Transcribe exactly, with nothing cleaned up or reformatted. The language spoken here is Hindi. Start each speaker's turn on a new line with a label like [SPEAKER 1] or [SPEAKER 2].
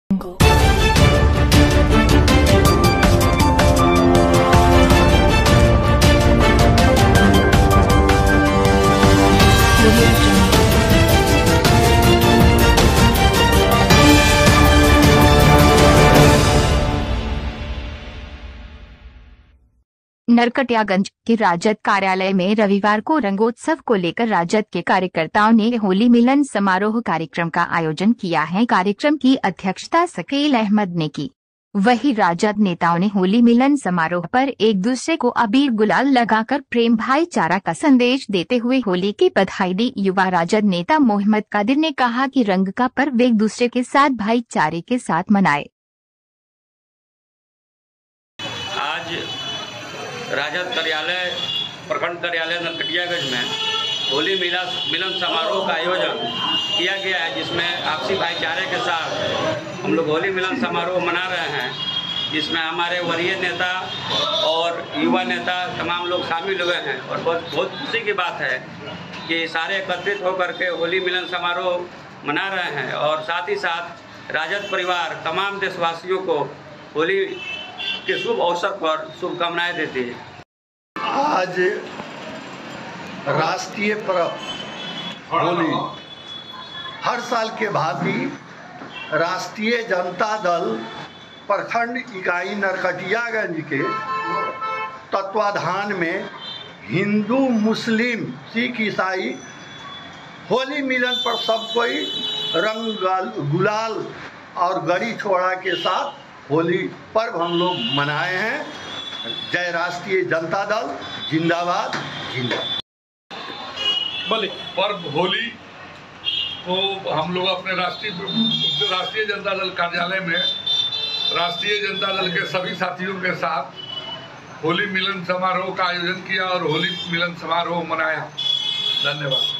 [SPEAKER 1] नरकटियागंज के राजद कार्यालय में रविवार को रंगोत्सव को लेकर राजद के कार्यकर्ताओं ने होली मिलन समारोह कार्यक्रम का आयोजन किया है। कार्यक्रम की अध्यक्षता शकील अहमद ने की। वहीं राजद नेताओं ने होली मिलन समारोह पर एक दूसरे को अबीर गुलाल लगाकर प्रेम भाईचारा का संदेश देते हुए होली की बधाई दी। युवा राजद नेता मोहम्मद कादिर ने कहा कि रंग का पर्व एक दूसरे के साथ भाईचारे के साथ मनाए।
[SPEAKER 2] आज राजद कार्यालय प्रखंड कार्यालय नरकटियागंज में होली मिलन मिलन समारोह का आयोजन किया गया है, जिसमें आपसी भाईचारे के साथ हम लोग होली मिलन समारोह मना रहे हैं, जिसमें हमारे वरीय नेता और युवा नेता तमाम लोग शामिल हुए हैं। और बहुत बहुत खुशी की बात है कि सारे एकत्रित होकर के होली मिलन समारोह मना रहे हैं और साथ ही साथ राजद परिवार तमाम देशवासियों को होली के शुभ अवसर पर शुभकामनाएं देती है।
[SPEAKER 3] आज राष्ट्रीय पर्व होली हर साल के भांति राष्ट्रीय जनता दल प्रखंड इकाई नरकटियागंज के तत्वाधान में हिंदू मुस्लिम सिख ईसाई होली मिलन पर सब कोई रंग गुलाल और गड़ी छोड़ा के साथ होली पर्व हम लोग मनाए हैं। जय राष्ट्रीय जनता दल, जिंदाबाद जिंदाबाद।
[SPEAKER 4] बोले पर्व होली को हम लोग अपने राष्ट्रीय राष्ट्रीय जनता दल कार्यालय में राष्ट्रीय जनता दल के सभी साथियों के साथ होली मिलन समारोह का आयोजन किया और होली मिलन समारोह मनाया। धन्यवाद।